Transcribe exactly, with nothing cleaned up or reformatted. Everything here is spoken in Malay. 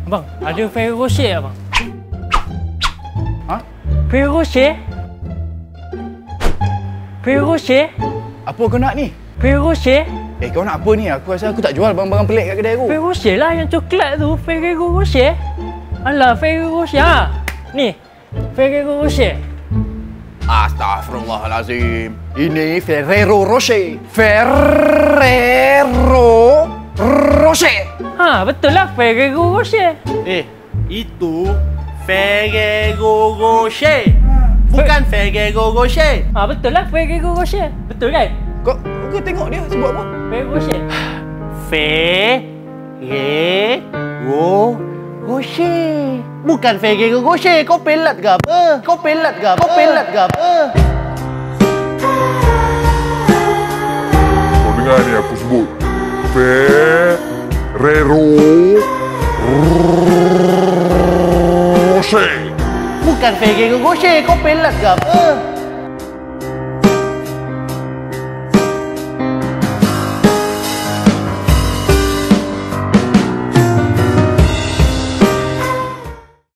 Abang, ada Ferrero Rocher abang? Ha? Ferrero Rocher? Ferrero Rocher? Apa kau nak ni? Ferrero Rocher? Eh, kau nak apa ni? Aku rasa aku tak jual barang-barang pelik kat kedai aku. Ferrero Rocher lah yang coklat tu. Ferrero Rocher? Alah, Ferrero Rocher. Ha? Ni, Ferrero Rocher. Astaghfirullahalazim. Ini Ferrero Rocher. Ferrero Rocher. Ha, betul lah Ferrero Rocher. Eh, itu Ferrero Rocher. Bukan Ferrero Rocher. Ha, betul lah Ferrero Rocher. Betul kan? Kau, kau tengok dia sebut apa? Ferrero Rocher. Ferrero Rocher. Bukan Ferrero Rocher. Kau pelat ke apa? Kau pelat ke apa? Kau pelat ke apa? Kau dengar ni aku sebut Ferrero Rocher. Bukan Ferrero Rocher. Kau pelat ke apa?